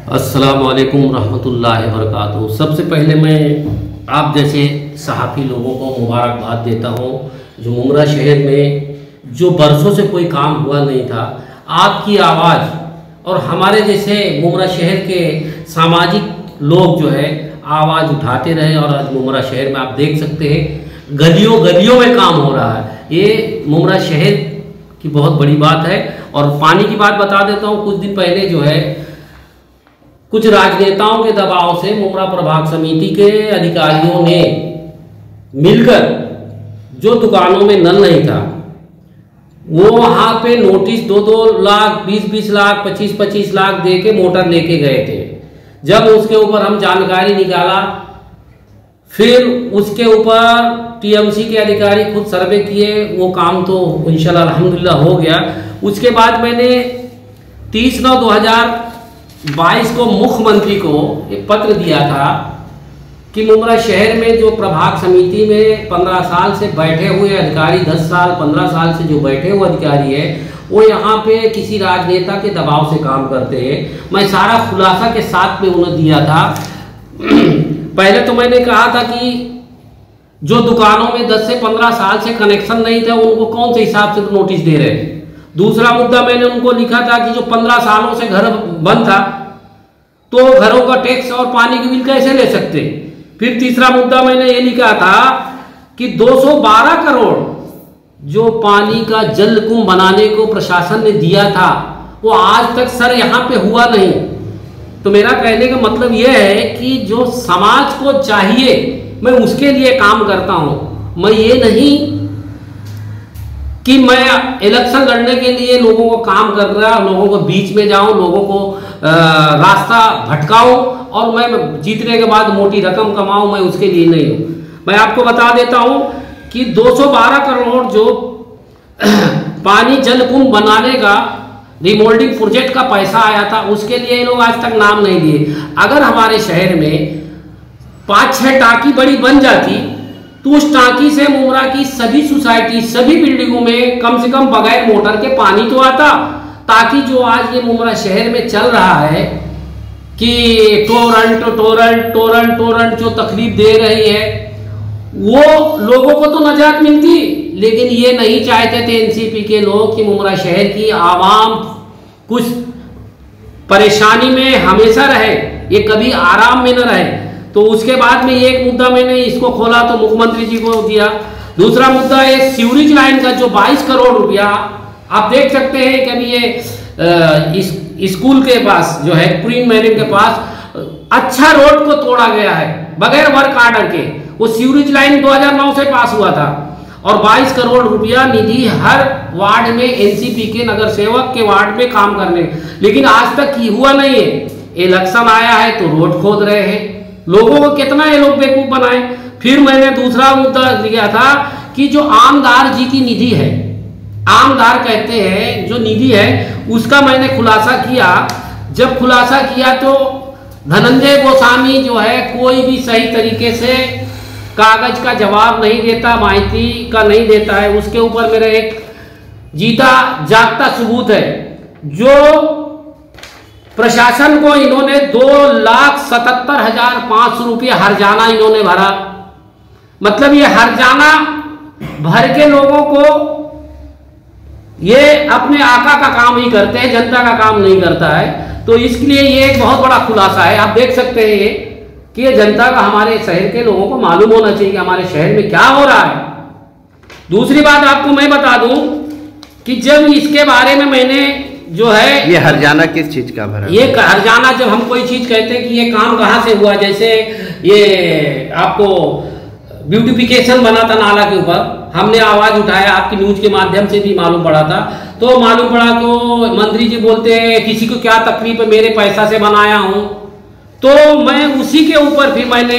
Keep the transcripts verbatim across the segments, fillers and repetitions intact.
अस्सलामुअलैकुम रहमतुल्लाहि वबरकातुहू। सबसे पहले मैं आप जैसे सहाफ़ी लोगों को मुबारकबाद देता हूँ जो मुमरा शहर में जो बरसों से कोई काम हुआ नहीं था, आपकी आवाज़ और हमारे जैसे मुमरा शहर के सामाजिक लोग जो है आवाज़ उठाते रहे और आज मुमरा शहर में आप देख सकते हैं गलियों गलियों में काम हो रहा है। ये मुमरा शहर की बहुत बड़ी बात है। और पानी की बात बता देता हूँ, कुछ दिन पहले जो है कुछ राजनेताओं के दबाव से मुमरा प्रभाग समिति के अधिकारियों ने मिलकर जो दुकानों में नल नहीं था वो वहाँ पे नोटिस दो दो लाख बीस बीस लाख पच्चीस पच्चीस लाख दे के मोटर लेके गए थे। जब उसके ऊपर हम जानकारी निकाला, फिर उसके ऊपर टीएमसी के अधिकारी खुद सर्वे किए, वो काम तो इंशाल्लाह अल्हम्दुलिल्लाह हो गया। उसके बाद मैंने तीस नौ दो हजार बाईस को मुख्यमंत्री को एक पत्र दिया था कि मुमरा शहर में जो प्रभाग समिति में पंद्रह साल से बैठे हुए अधिकारी, दस साल पंद्रह साल से जो बैठे हुए अधिकारी है वो यहाँ पे किसी राजनेता के दबाव से काम करते हैं। मैं सारा खुलासा के साथ में उन्हें दिया था। पहले तो मैंने कहा था कि जो दुकानों में दस से पंद्रह साल से कनेक्शन नहीं था उनको कौन से हिसाब से नोटिस दे रहे हैं। दूसरा मुद्दा मैंने उनको लिखा था कि जो पंद्रह सालों से घर बंद था तो घरों का टैक्स और पानी की बिल कैसे ले सकते। फिर तीसरा मुद्दा मैंने ये लिखा था कि दो सौ बारह करोड़ जो पानी का जल कुंभ बनाने को प्रशासन ने दिया था वो आज तक सर यहाँ पे हुआ नहीं। तो मेरा कहने का मतलब यह है कि जो समाज को चाहिए मैं उसके लिए काम करता हूँ। मैं ये नहीं कि मैं इलेक्शन लड़ने के लिए लोगों को काम कर रहा, लोगों को बीच में जाऊं, लोगों को रास्ता भटकाऊं और मैं जीतने के बाद मोटी रकम कमाऊं, मैं उसके लिए नहीं हूं। मैं आपको बता देता हूं कि दो सौ बारह करोड़ जो पानी जल कुंभ बनाने का रिमोल्डिंग प्रोजेक्ट का पैसा आया था उसके लिए ये लोग आज तक नाम नहीं दिए। अगर हमारे शहर में पाँच छः टाँकी बड़ी बन जाती तो उस टांकी से मुमरा की सभी सोसाइटी सभी बिल्डिंगों में कम से कम बगैर मोटर के पानी तो आता, ताकि जो आज ये मुमरा शहर में चल रहा है कि टोरंट टोरंट टोरंट टोरंट जो तकलीफ दे रही है वो लोगों को तो नजात मिलती। लेकिन ये नहीं चाहते थे एनसीपी के लोग कि मुमरा शहर की आवाम कुछ परेशानी में हमेशा रहे, ये कभी आराम में न रहे। तो उसके बाद में एक मुद्दा मैंने इसको खोला तो मुख्यमंत्री जी को दिया। दूसरा मुद्दा है सीवरेज लाइन का जो बाईस करोड़ रुपया आप देख सकते हैं कि अभी ये इस स्कूल के पास जो है क्वीन मैरियम के पास अच्छा रोड को तोड़ा गया है बगैर वर्क आर्डर के। वो सीवरेज लाइन दो हजार नौ से पास हुआ था और बाईस करोड़ रुपया निधि हर वार्ड में एनसीपी के नगर सेवक के वार्ड में काम करने, लेकिन आज तक की हुआ नहीं है। इलेक्शन आया है तो रोड खोद रहे हैं, लोगों को कितना ये लोग बेवकूफ बनाए। फिर मैंने दूसरा मुद्दा दिया था कि जो आमदार जी की निधि है, आमदार कहते हैं जो निधि है उसका मैंने खुलासा किया। जब खुलासा किया तो धनंजय गोस्वामी जो है कोई भी सही तरीके से कागज का जवाब नहीं देता, माहिती का नहीं देता है। उसके ऊपर मेरा एक जीता जागता सबूत है। जो प्रशासन को इन्होंने दो लाख सतहत्तर हजार पाँच सौ रुपये हरजाना इन्होंने भरा। मतलब ये हरजाना भर के लोगों को ये अपने आका का काम ही करते हैं, जनता का काम नहीं करता है। तो इसलिए ये एक बहुत बड़ा खुलासा है। आप देख सकते हैं ये कि ये जनता का हमारे शहर के लोगों को मालूम होना चाहिए कि हमारे शहर में क्या हो रहा है। दूसरी बात आपको मैं बता दूं कि जब इसके बारे में मैंने जो है ये हरजाना किस चीज का भरा? ये हरजाना जब हम कोई चीज कहते हैं कि ये काम कहाँ से हुआ, जैसे ये आपको ब्यूटिफिकेशन बना था नाला के ऊपर, हमने आवाज उठाया, आपकी न्यूज के माध्यम से भी मालूम पड़ा था। तो मालूम पड़ा तो मंत्री जी बोलते हैं किसी को क्या तकलीफ है, मेरे पैसा से बनाया हूं। तो मैं उसी के ऊपर फिर मैंने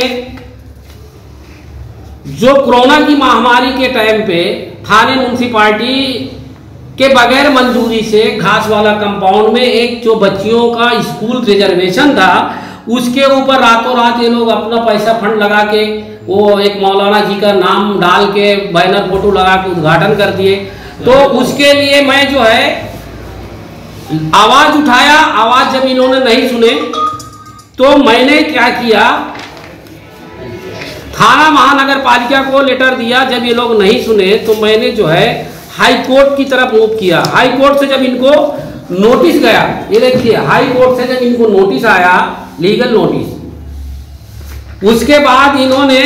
जो कोरोना की महामारी के टाइम पे थाने म्यूनसिपालिटी के बगैर मंजूरी से घास वाला कंपाउंड में एक जो बच्चियों का स्कूल रिजर्वेशन था उसके ऊपर रातों रात ये लोग अपना पैसा फंड लगा के वो एक मौलाना जी का नाम डाल के बैनर फोटो लगा के उद्घाटन कर दिए। तो उसके लिए मैं जो है आवाज उठाया, आवाज जब इन्होंने नहीं सुने तो मैंने क्या किया, थाना महानगर पालिका को लेटर दिया। जब ये लोग नहीं सुने तो मैंने जो है हाई कोर्ट की तरफ मूव किया। हाई कोर्ट से जब इनको नोटिस गया, ये देखिए हाई कोर्ट से जब इनको नोटिस आया, लीगल नोटिस, उसके बाद इन्होंने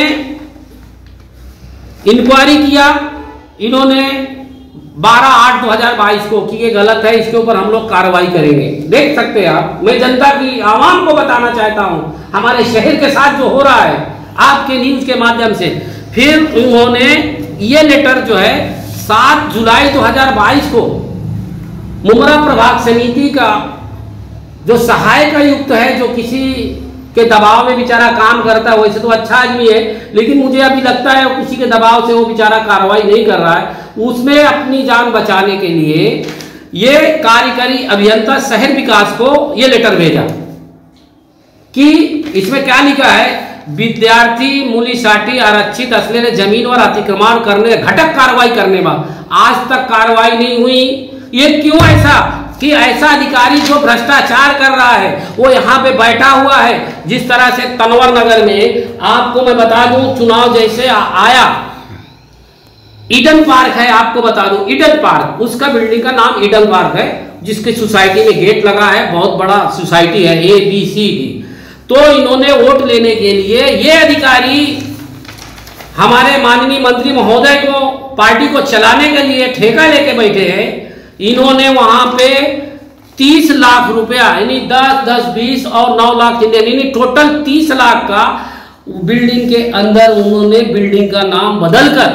इंक्वायरी किया। इन्होंने बारह आठ दो हज़ार बाईस को कि ये गलत है, इसके ऊपर हम लोग कार्रवाई करेंगे। देख सकते हैं आप, मैं जनता की आवाम को बताना चाहता हूं हमारे शहर के साथ जो हो रहा है आपके न्यूज के माध्यम से। फिर उन्होंने ये लेटर जो है सात जुलाई दो हज़ार बाईस को मुमरा प्रभाग समिति का जो सहायक आयुक्त है, जो किसी के दबाव में बेचारा काम करता है, वैसे तो अच्छा आदमी है, लेकिन मुझे अभी लगता है किसी के दबाव से वो बेचारा कार्रवाई नहीं कर रहा है, उसमें अपनी जान बचाने के लिए ये कार्यकारी अभियंता शहर विकास को ये लेटर भेजा कि इसमें क्या लिखा है, विद्यार्थी मूल्यसाटी आरक्षित असलेले जमीन और अतिक्रमण करने घटक कार्रवाई करने में आज तक कार्रवाई नहीं हुई। ये क्यों ऐसा कि ऐसा अधिकारी जो भ्रष्टाचार कर रहा है वो यहाँ पे बैठा हुआ है। जिस तरह से तनवर नगर में आपको मैं बता दूं, चुनाव जैसे आ, आया, ईडन पार्क है, आपको बता दूं ईडन पार्क, उसका बिल्डिंग का नाम ईडन पार्क है, जिसकी सोसाइटी में गेट लगा है, बहुत बड़ा सोसाइटी है, ए बी सी डी। तो इन्होंने वोट लेने के लिए ये अधिकारी हमारे माननीय मंत्री महोदय को पार्टी को चलाने के लिए ठेका लेके बैठे हैं। इन्होंने वहां पे तीस लाख रुपया यानी दस दस बीस और नौ लाख यानी टोटल तीस लाख का बिल्डिंग के अंदर उन्होंने बिल्डिंग का नाम बदलकर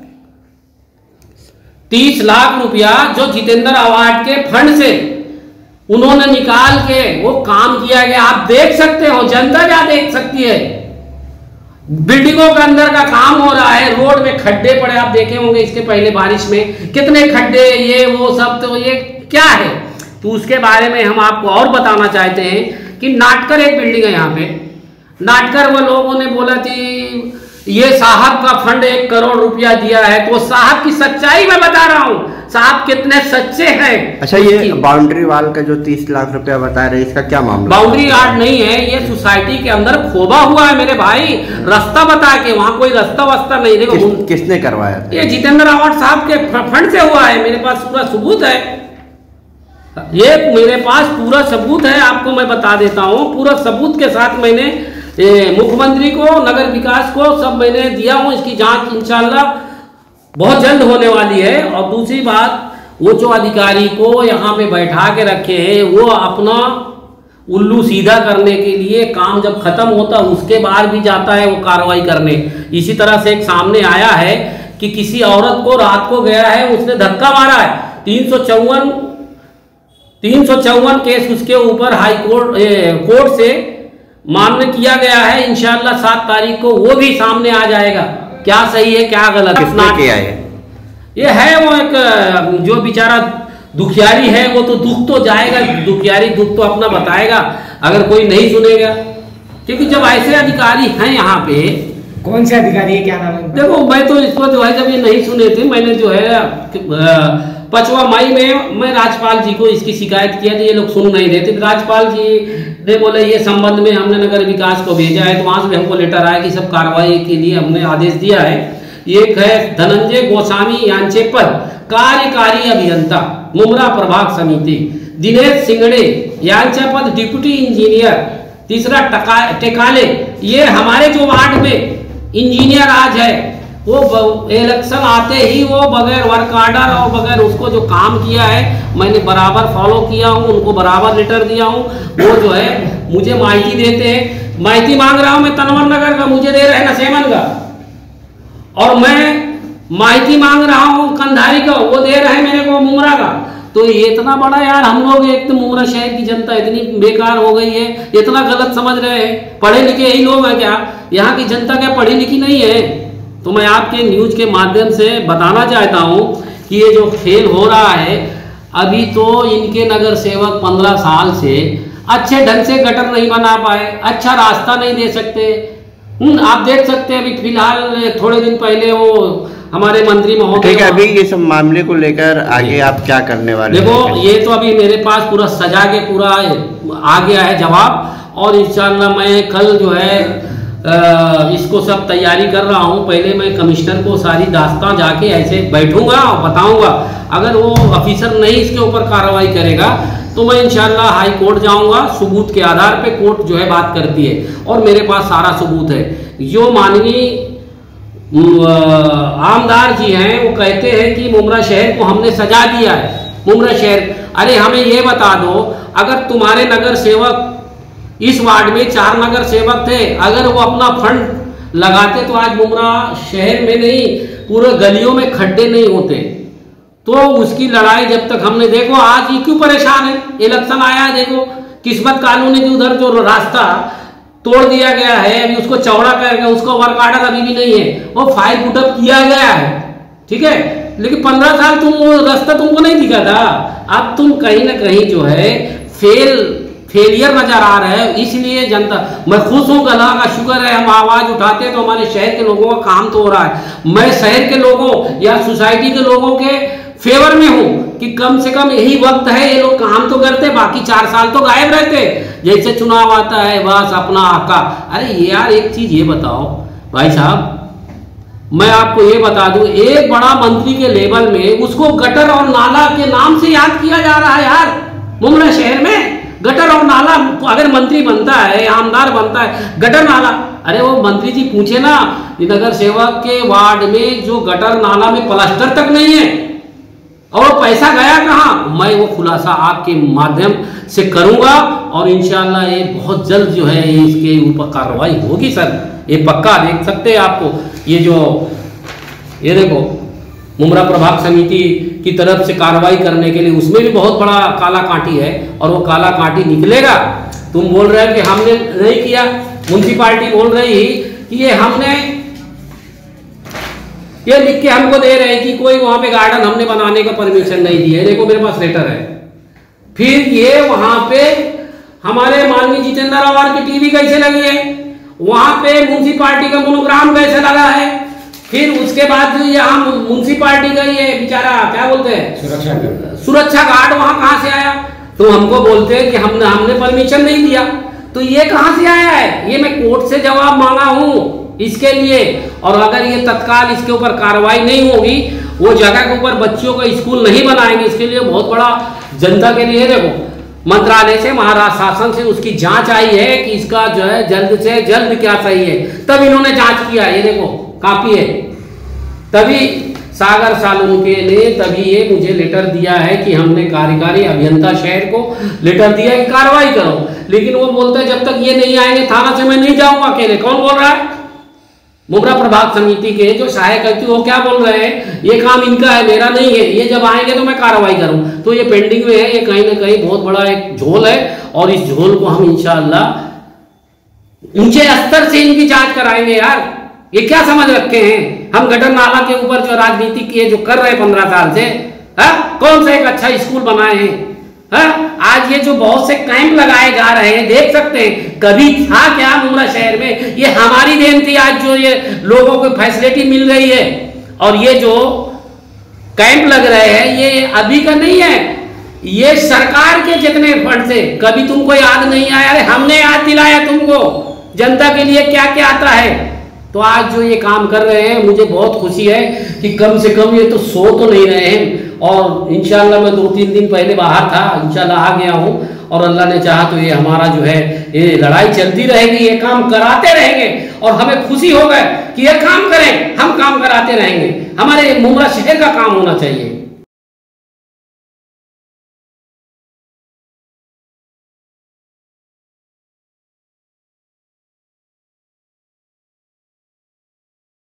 तीस लाख रुपया जो जितेंद्र अवार्ड के फंड से उन्होंने निकाल के वो काम किया गया। आप देख सकते हो, जनता क्या देख सकती है, बिल्डिंगों के अंदर का काम हो रहा है, रोड में खड्डे पड़े, आप देखे होंगे इसके पहले बारिश में कितने खड्डे, ये वो सब, तो ये क्या है। तो उसके बारे में हम आपको और बताना चाहते हैं कि नाटकर एक बिल्डिंग है यहाँ पे, नाटकर वो लोगों ने बोला थी ये साहब का फंड एक करोड़ रुपया दिया है, तो साहब की सच्चाई मैं बता रहा हूँ, साहब कितने सच्चे हैं। अच्छा, ये बाउंड्री वाल का जो तीस लाख रुपया बता रहे, इसका क्या मामला? बाउंड्री वाल नहीं है, ये सोसाइटी के अंदर खोबा हुआ है मेरे भाई, रास्ता बता के, वहां कोई रास्ता वास्ता नहीं। देखो किस, किसने करवाया था? ये जितेंद्र अवार्ड साहब के फंड से हुआ है, मेरे पास पूरा सबूत है, ये मेरे पास पूरा सबूत है, आपको मैं बता देता हूँ। पूरा सबूत के साथ मैंने मुख्यमंत्री को, नगर विकास को सब मैंने दिया हूँ। इसकी जांच इंशाल्लाह बहुत जल्द होने वाली है। और दूसरी बात, वो जो अधिकारी को यहाँ पे बैठा के रखे हैं, वो अपना उल्लू सीधा करने के लिए काम जब खत्म होता है उसके बाद भी जाता है वो कार्रवाई करने। इसी तरह से एक सामने आया है कि किसी औरत को रात को गया है, उसने धक्का मारा है, तीन सौ चौवन तीन सौ चौवन केस उसके ऊपर हाई कोर्ट कोर्ट से मान्य किया गया है। इंशाल्लाह सात तारीख को वो भी सामने आ जाएगा, क्या सही है क्या गलत। किसने किया है? ये है वो एक जो बेचारा दुखियारी है, वो तो दुख तो जाएगा, दुखियारी दुख तो अपना बताएगा अगर कोई नहीं सुनेगा। क्योंकि जब ऐसे अधिकारी हैं यहाँ पे, कौन से अधिकारी है, क्या नाम है? देखो मैं तो इसको जो है जब ये नहीं सुने थे, मैंने जो है पांचवा मई में मैं राज्यपाल जी को इसकी शिकायत किया थी, ये लोग सुन नहीं रहे थे। राज्यपाल जी ने बोले ये संबंध में हमने नगर विकास को भेजा है, तो वहां से हमको लेटर आया कि सब कार्रवाई के लिए हमने आदेश दिया है। एक है धनंजय गोस्वामी यांचे पद कार्यकारी अभियंता मुमरा प्रभाग समिति, दिनेश सिंगड़े यांचे पद डिप्टी इंजीनियर, तीसरा टेकाले, ये हमारे जो वार्ड में इंजीनियर आज है, वो इलेक्शन आते ही वो बगैर वर्क आर्डर और बगैर उसको जो काम किया है मैंने बराबर फॉलो किया हूँ, उनको बराबर लेटर दिया हूँ। वो जो है मुझे माहिती देते हैं, माहिती मांग रहा हूँ मैं तनवर नगर का, मुझे दे रहे हैं नसेमन का, और मैं माहिती मांग रहा हूँ कंधारी का, वो दे रहे हैं मेरे को मुमरा का। तो ये इतना बड़ा यार, हम लोग एक तो मुमरा शहर की जनता इतनी बेकार हो गई है, इतना गलत समझ रहे हैं। पढ़े लिखे यही लोग हैं क्या? यहाँ की जनता क्या पढ़ी लिखी नहीं है? तो मैं आपके न्यूज के माध्यम से बताना चाहता हूँ कि ये जो खेल हो रहा है, अभी तो इनके नगर सेवक पंद्रह साल से अच्छे ढंग से गटर नहीं बना पाए, अच्छा रास्ता नहीं दे सकते। आप देख सकते हैं अभी फिलहाल थोड़े दिन पहले वो हमारे मंत्री महोदय, ठीक है, अभी ये सब मामले को लेकर आगे आप क्या करने वाले? देखो ये तो अभी मेरे पास पूरा सजा के पूरा आ गया है जवाब, और इंशाल्लाह मैं कल जो है आ, इसको सब तैयारी कर रहा हूँ। पहले मैं कमिश्नर को सारी दास्तां जाके ऐसे बैठूंगा और बताऊंगा। अगर वो ऑफिसर नहीं इसके ऊपर कार्रवाई करेगा तो मैं इंशाल्लाह हाई कोर्ट जाऊंगा। सबूत के आधार पे कोर्ट जो है बात करती है और मेरे पास सारा सबूत है। जो माननीय आमदार जी हैं वो कहते हैं कि मुमरा शहर को हमने सजा दिया है। मुमरा शहर, अरे हमें ये बता दो, अगर तुम्हारे नगर सेवक, इस वार्ड में चार नगर सेवक थे, अगर वो अपना फंड लगाते तो आज मुमरा शहर में नहीं पूरे गलियों में खड्डे नहीं होते। तो उसकी लड़ाई जब तक हमने, देखो आज ये क्यों परेशान है, इलेक्शन आया है, देखो किस्मत कॉलोनी के उधर जो रास्ता तोड़ दिया गया है, अभी उसको चौड़ा करके उसका वर्क आर्डर अभी भी नहीं है, वो फाइव फुट अप किया गया है, ठीक है। लेकिन पंद्रह साल तुम वो रास्ता तुमको नहीं दिखा था। अब तुम कहीं ना कहीं जो है फेल फेलियर नजर आ रहा है। इसलिए जनता, मैं खुश हूँ, अल्लाह का शुक्र है हम आवाज उठाते तो हमारे शहर के लोगों का काम तो हो रहा है। मैं शहर के लोगों या सोसाइटी के लोगों के फेवर में हूँ कि कम से कम यही वक्त है, ये लोग काम तो करते, बाकी चार साल तो गायब रहते। जैसे चुनाव आता है बस अपना आका। अरे यार एक चीज ये बताओ भाई साहब, मैं आपको ये बता दूं, एक बड़ा मंत्री के लेवल में उसको गटर और नाला के नाम से याद किया जा रहा है यार। मुमरा शहर में गटर और नाला, अगर मंत्री बनता है, आमदार बनता है, गटर नाला, अरे वो मंत्री जी पूछे ना, नगर सेवक के वार्ड में जो गटर नाला में प्लास्टर तक नहीं है और पैसा गया कहाँ, मैं वो खुलासा आपके माध्यम से करूंगा और इंशाल्लाह ये बहुत जल्द जो है इसके ऊपर कार्रवाई होगी सर, ये पक्का। देख सकते हैं आपको ये जो, ये देखो मुमरा प्रभाग समिति की तरफ से कार्रवाई करने के लिए, उसमें भी बहुत बड़ा काला कांटी है और वो काला कांटी निकलेगा। तुम बोल रहे हो कि हमने नहीं किया, म्युनिसिपालिटी बोल रही कि ये हमने, ये लिख के हमको दे रहे हैं कि कोई वहां पे गार्डन हमने बनाने का परमिशन नहीं दिया है। देखो मेरे पास लेटर है। फिर ये वहां पे हमारे माननीय जितेंद्र अवार की टीवी कैसे लगी है, वहां पे म्युनिसिपालिटी का मोनोग्राम कैसे लगा है, फिर उसके बाद जो यहाँ म्युनिसिपालिटी का ये बेचारा क्या बोलते हैं सुरक्षा गार्ड, सुरक्षा गार्ड वहां कहां से आया। तो हमको बोलते हैं कि हमने हमने परमिशन नहीं दिया। तो ये कहां से आया है, ये मैं कोर्ट से जवाब मांगा हूं इसके लिए। और अगर ये तत्काल इसके ऊपर कार्रवाई नहीं होगी, वो जगह के ऊपर बच्चियों का स्कूल नहीं बनाएंगे, इसके लिए बहुत बड़ा जनता के लिए, देखो मंत्रालय से, महाराष्ट्र शासन से उसकी जांच आई है कि इसका जो है जल्द से जल्द क्या सही है, तब इन्होंने जांच किया। ये देखो कापी है, तभी सागर सालुंके ने तभी ये मुझे लेटर दिया है कि हमने कार्यकारी अभियंता शहर को लेटर दिया कि कार्रवाई करो। लेकिन वो बोलते हैं जब तक ये नहीं आएंगे थाना से मैं नहीं जाऊंगा अकेले। कौन बोल रहा है, मुमरा प्रभाग समिति के जो सहायक आयुक्त वो क्या बोल रहे हैं, ये काम इनका है मेरा नहीं है, ये जब आएंगे तो मैं कार्रवाई करूं। तो ये पेंडिंग में है, ये कहीं ना कहीं बहुत बड़ा एक झोल है और इस झोल को हम इंशाअल्लाह ऊंचे स्तर से इनकी जांच कराएंगे। यार ये क्या समझ रखे हैं हम, गटर नाला के ऊपर जो राजनीति किए जो कर रहे हैं पंद्रह साल से, है कौन सा एक अच्छा स्कूल बनाए हैं, है? आज ये जो बहुत से कैंप लगाए जा रहे हैं, देख सकते हैं कभी था क्या मुमरा शहर में, ये हमारी देन थी आज जो ये लोगों को फैसिलिटी मिल रही है। और ये जो कैंप लग रहे हैं ये अभी का नहीं है, ये सरकार के जितने फंड से, कभी तुमको याद नहीं आया, अरे हमने याद दिलाया तुमको जनता के लिए क्या क्या आता है। तो आज जो ये काम कर रहे हैं मुझे बहुत खुशी है कि कम से कम ये तो सो तो नहीं रहे हैं। और इंशाल्लाह मैं दो तीन दिन पहले बाहर था, इंशाल्लाह आ गया हूँ और अल्लाह ने चाहा तो ये हमारा जो है ये लड़ाई चलती रहेगी, ये काम कराते रहेंगे और हमें खुशी होगा कि ये काम करें, हम काम कराते रहेंगे। हमारे मुमरा शहर का काम होना चाहिए।